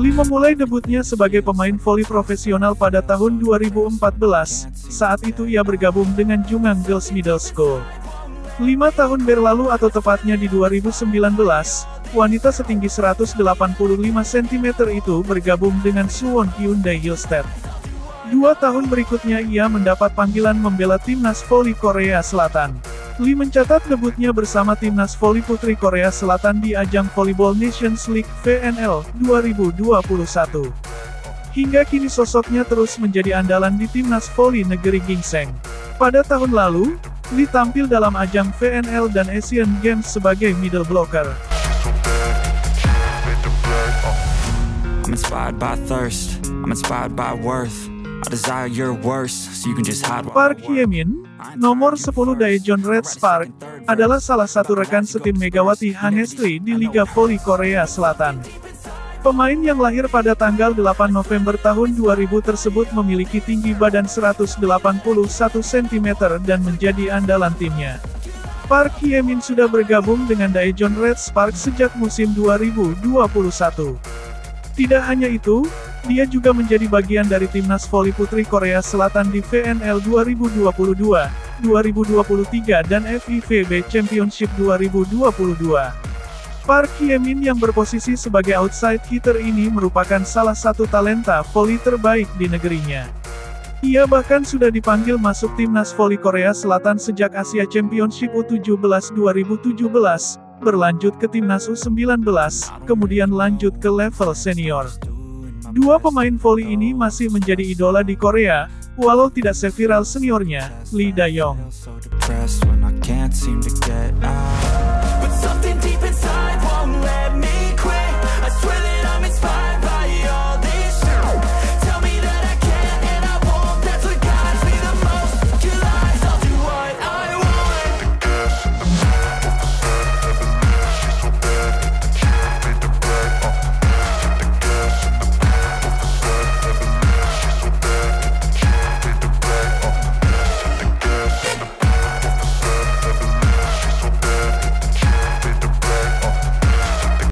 Lee memulai debutnya sebagai pemain voli profesional pada tahun 2014, saat itu ia bergabung dengan Jungang Girls Middle School. 5 tahun berlalu atau tepatnya di 2019, wanita setinggi 185 cm itu bergabung dengan Suwon Hyundai Hillstead. 2 tahun berikutnya ia mendapat panggilan membela timnas voli Korea Selatan. Lee mencatat debutnya bersama timnas voli putri Korea Selatan di ajang Volleyball Nations League (VNL) 2021. Hingga kini sosoknya terus menjadi andalan di timnas voli negeri Gingseng. Pada tahun lalu, Lee tampil dalam ajang VNL dan Asian Games sebagai middle blocker. I'm inspired by thirst, I'm inspired by worth. I desire your worst, so you can just hide. Park Hye-min, nomor 10 Daejeon Red Spark, adalah salah satu rekan setim Megawati Hangestri di Liga Voli Korea Selatan. Pemain yang lahir pada tanggal 8 November tahun 2000 tersebut memiliki tinggi badan 181 cm dan menjadi andalan timnya. Park Hye-min sudah bergabung dengan Daejeon Red Spark sejak musim 2021. Tidak hanya itu, dia juga menjadi bagian dari timnas voli putri Korea Selatan di VNL 2022, 2023 dan FIVB Championship 2022. Park Hye-min yang berposisi sebagai outside hitter ini merupakan salah satu talenta voli terbaik di negerinya. Ia bahkan sudah dipanggil masuk timnas voli Korea Selatan sejak Asia Championship U17 2017, berlanjut ke timnas U19, kemudian lanjut ke level senior. 2 pemain voli ini masih menjadi idola di Korea, walau tidak seviral seniornya, Lee Da-young. But something deep inside won't let me quit. I swear that I'm inspired.